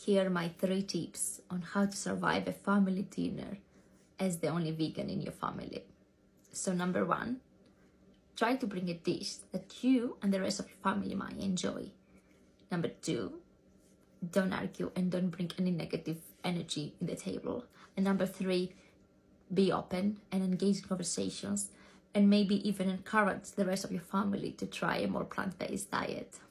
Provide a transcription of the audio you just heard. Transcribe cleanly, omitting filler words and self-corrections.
here are my 3 tips on how to survive a family dinner as the only vegan in your family. So number 1, try to bring a dish that you and the rest of your family might enjoy. Number 2, don't argue and don't bring any negative energy in the table. And number 3, be open and engage in conversations, and maybe even encourage the rest of your family to try a more plant-based diet.